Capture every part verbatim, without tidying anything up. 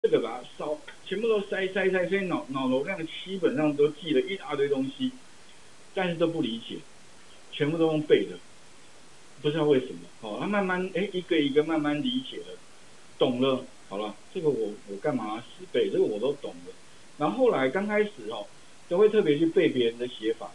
这个把它烧，全部都塞塞塞，所以脑脑容量基本上都记了一大堆东西，但是都不理解，全部都用背的，不知道为什么。哦，他慢慢哎一个一个慢慢理解了，懂了，好了，这个我我干嘛死背？这个我都懂了。然后后来刚开始哦，都会特别去背别人的写法，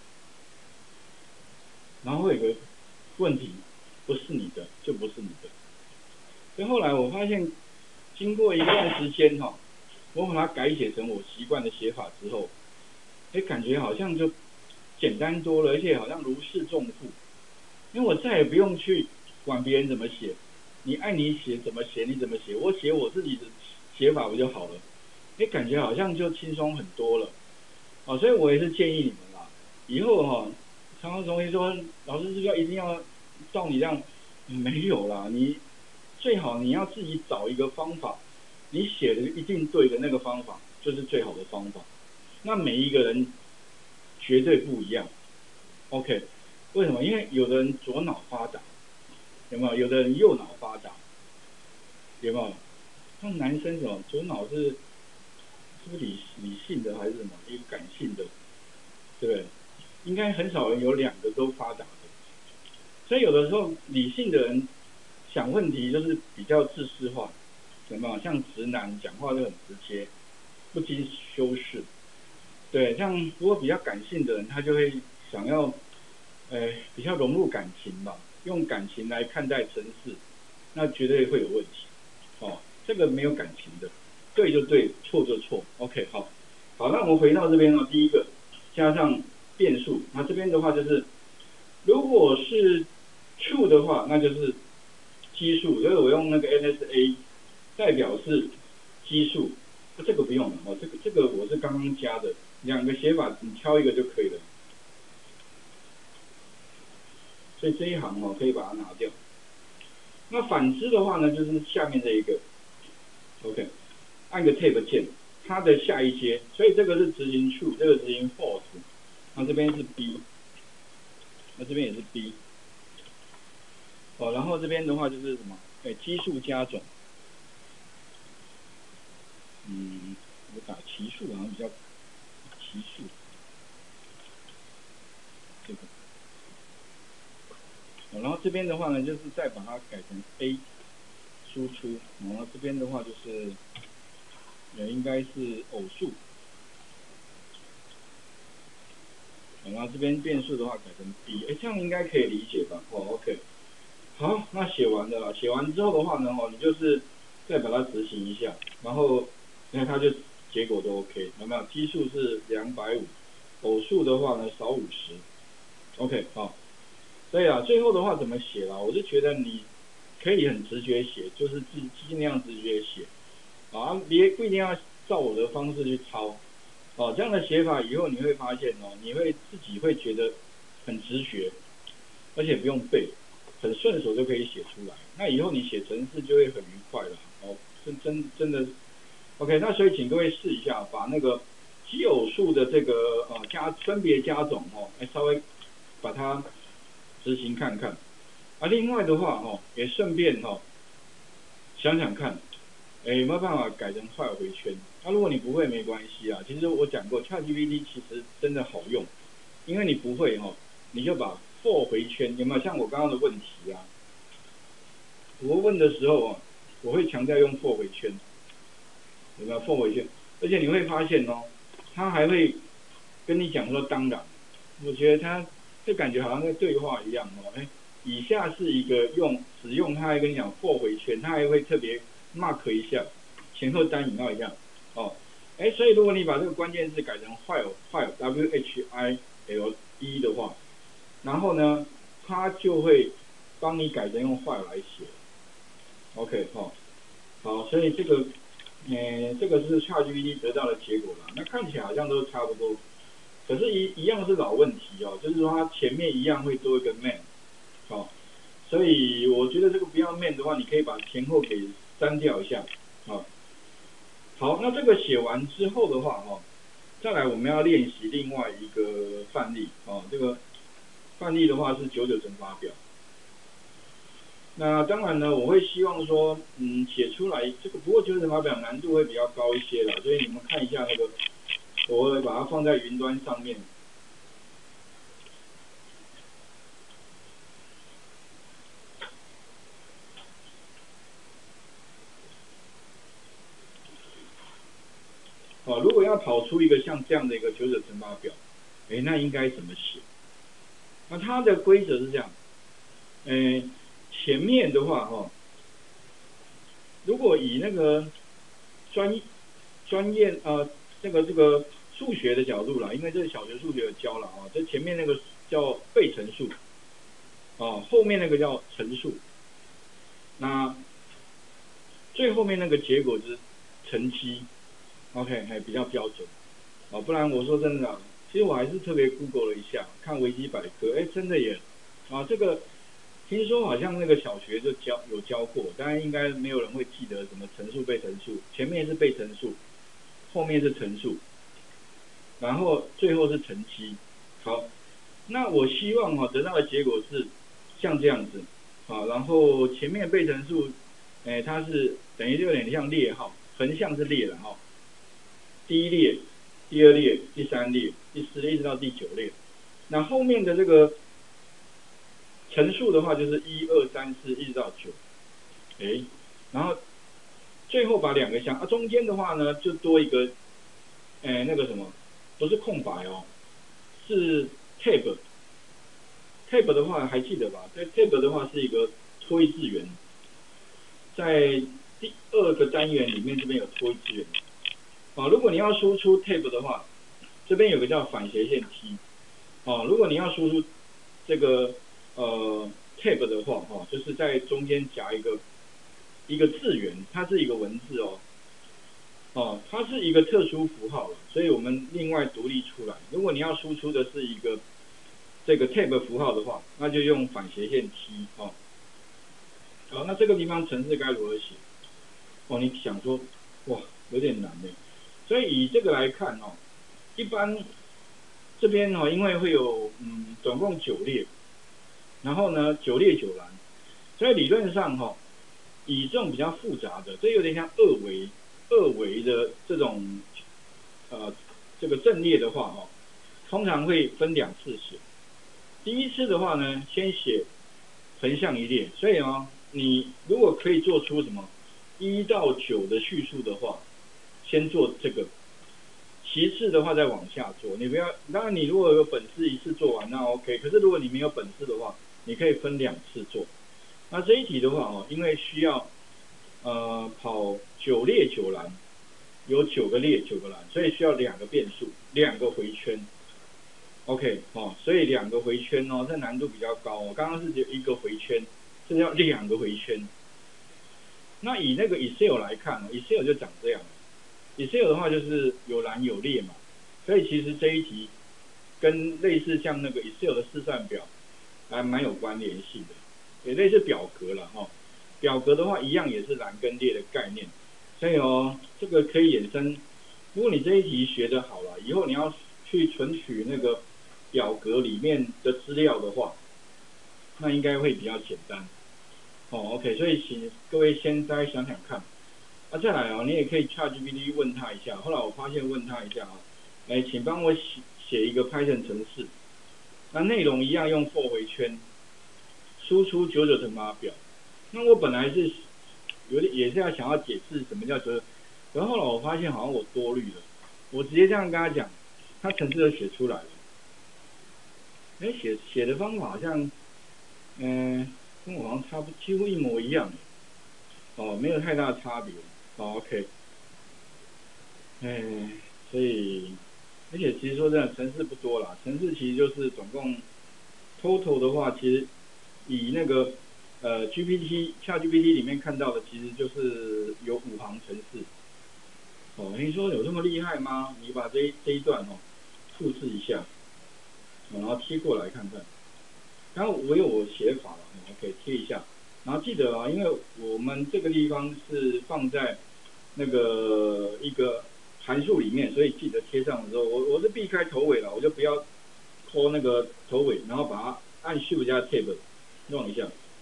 然后会有个问题，不是你的就不是你的。所以后来我发现，经过一段时间哈、哦，我把它改写成我习惯的写法之后，哎，感觉好像就简单多了，而且好像如释重负。因为我再也不用去管别人怎么写，你爱你写怎么写你怎么写，我写我自己的写法不就好了？哎，感觉好像就轻松很多了。哦，所以我也是建议你们啦，以后哈、哦，常常同学说老师是不是要一定要照你这样？没有啦，你最好你要自己找一个方法，你写的一定对的那个方法就是最好的方法。那每一个人绝对不一样。OK，为什么？因为有的人左脑发达，有没有？有的人右脑发达，有没有？像男生什么左脑是是不是理理性的还是什么？一个感性的，对不对？应该很少人有两个都发达的。所以有的时候理性的人想问题就是比较自私化，有没有？像直男讲话就很直接，不经修饰。对，像如果比较感性的人，他就会想要，呃，比较融入感情吧，用感情来看待城市，那绝对会有问题。哦，这个没有感情的，对就对，错就错。OK，好，好，那我们回到这边呢，第一个加上变数，那这边的话就是，如果是 true 的话，那就是奇数，所以我用那个 N S A 代表是奇数，这个不用了哦，这个这个我是刚刚加的，两个写法你挑一个就可以了。所以这一行哦可以把它拿掉。那反之的话呢，就是下面这一个 ，OK， 按个 Tab 键，它的下一阶，所以这个是执行 true， 这个执行 false， 那这边是 B， 那这边也是 B， 哦，然后这边的话就是什么？哎，奇数加总。嗯，我打奇数好像比较奇数，这个，哦，然后这边的话呢，就是再把它改成 A 输出，然后这边的话就是，也应该是偶数，然后这边变数的话改成 B， 哎，这样应该可以理解吧？哦 ，OK， 好，那写完了啦，写完之后的话呢，哦，你就是再把它执行一下，然后你看它就结果都 OK， 有没有？奇数是两百五十，偶数的话呢少五十 ，OK， 好。所以啊，最后的话怎么写啦？我是觉得你可以很直觉写，就是尽尽量直觉写，啊，别不一定要照我的方式去抄，哦，这样的写法以后你会发现哦，你会自己会觉得很直觉，而且不用背，很顺手就可以写出来。那以后你写程式就会很愉快了，哦，真真真的 OK。那所以请各位试一下，把那个奇偶数的这个呃加分别加总哦，来稍微把它执行看看。啊，另外的话哦，也顺便哦想想看，哎，有没有办法改成坏回圈？那、啊、如果你不会没关系啊，其实我讲过 ，ChatGPT 其实真的好用，因为你不会哦，你就把 for 回圈，有没有像我刚刚的问题啊？我问的时候啊，我会强调用 for 回圈，有没有 for 回圈？而且你会发现哦，他还会跟你讲说当然，我觉得他这感觉好像在对话一样哦，哎，以下是一个用使用，他还跟你讲 for 回圈，他还会特别 mark 一下，前后单引号一样，哦，哎，所以如果你把这个关键字改成 while while w h i l e 的话，然后呢，它就会帮你改成用 while 来写 ，OK， 好，好，所以这个，呃，这个是 ChatGPT 得到的结果啦，那看起来好像都差不多，可是一一样是老问题哦，就是说它前面一样会多一个 man， 哦，所以我觉得这个不要 man 的话，你可以把前后给删掉一下，哦。好，那这个写完之后的话，哈，再来我们要练习另外一个范例，哦，这个范例的话是九九乘法表。 那当然呢，我会希望说，嗯，写出来这个，不过九九乘法表难度会比较高一些啦，所以你们看一下那个，我会把它放在云端上面。哦，如果要跑出一个像这样的一个九九乘法表，哎，那应该怎么写？那它的规则是这样，呃，前面的话哈、哦，如果以那个专专业呃这个这个数学的角度啦，因为这个小学数学有教了啊，这前面那个叫被乘数，哦，后面那个叫乘数，那最后面那个结果就是乘积。OK， 还比较标准，啊，不然我说真的、啊，其实我还是特别 Google 了一下，看维基百科，哎，真的也，啊，这个听说好像那个小学就教有教过，当然应该没有人会记得什么乘数被乘数，前面是被乘数，后面是乘数，然后最后是乘积。好，那我希望哈、啊、得到的结果是像这样子，好，然后前面被乘数，哎，它是等于就有点像列号，横向是列了哈。第一列、第二列、第三列、第四列一直到第九列，那后面的这个乘数的话就是一二三四一直到九，哎，然后最后把两个相啊，中间的话呢就多一个，哎那个什么，不是空白哦，是 tab。tab 的话还记得吧？在 tab 的话是一个脱一次元，在第二个单元里面这边有脱一次元。啊，如果你要输出 tab 的话，这边有个叫反斜线 T。啊，如果你要输出这个呃 tab 的话，哈、啊，就是在中间夹一个一个字元，它是一个文字哦。哦、啊，它是一个特殊符号，所以我们另外独立出来。如果你要输出的是一个这个 tab 符号的话，那就用反斜线 T。哦、啊，好，那这个地方程式该如何写？哦，你想说，哇，有点难呢。所以以这个来看哦，一般这边哦，因为会有嗯总共九列，然后呢九列九栏，所以理论上哈、哦，以这种比较复杂的，这有点像二维二维的这种呃这个阵列的话哦，通常会分两次写。第一次的话呢，先写横向一列，所以哦，你如果可以做出什么一到九的叙述的话。先做这个，其次的话再往下做。你不要，当然你如果有本事一次做完那 OK， 可是如果你没有本事的话，你可以分两次做。那这一题的话哦，因为需要呃跑九列九栏，有九个列九个栏，所以需要两个变数，两个回圈。OK 哦，所以两个回圈哦，这难度比较高哦。刚刚是只有一个回圈，这要两个回圈。那以那个 Excel 来看 ，Excel 就长这样。Excel 的话就是有栏有列嘛，所以其实这一题跟类似像那个 Excel 的试算表还蛮有关联性的，也类似表格了哈。表格的话一样也是栏跟列的概念，所以哦，这个可以衍生。如果你这一题学得好了，以后你要去存取那个表格里面的资料的话，那应该会比较简单。哦 ，OK， 所以请各位先再想想看。啊，再来哦，你也可以 ChatGPT 问他一下。后来我发现问他一下啊，哎，请帮我写写一个 Python 程式，那内容一样用 for 回圈，输出九九乘法表。那我本来是有点也是要想要解释什么叫九九，然后后来我发现好像我多虑了，我直接这样跟他讲，他程式就写出来了。哎，写写的方法好像，嗯、呃，跟我好像差不几乎一模一样，哦，没有太大的差别。哦 ，OK， 哎，所以，而且其实说真的，程式不多啦，程式其实就是总共 total 的话，其实以那个呃 G P T、ChatGPT 里面看到的，其实就是有五行程式。哦，你说有这么厉害吗？你把这一这一段哦复制一下，哦、然后贴过来看看。然后我有我写法了 ，OK， 贴一下。然后记得啊，因为我们这个地方是放在那个一个函数里面，所以记得贴上的时候，我我是避开头尾了，我就不要拖那个头尾，然后把它按 Shift 加 Tab 弄一下。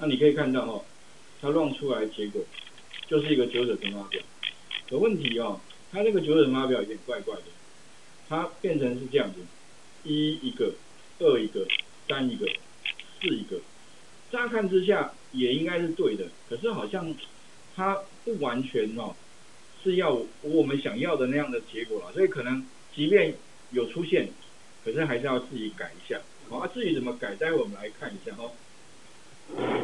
那你可以看到哦，它乱出来的结果就是一个九者乘法表。有问题哦，它这个九者乘法表有点怪怪的，它变成是这样子：一一个，二一个，三一个，四一个。乍看之下也应该是对的，可是好像它不完全哦是要我们想要的那样的结果啦，所以可能即便有出现，可是还是要自己改一下。好啊，至于怎么改，待会我们来看一下哦。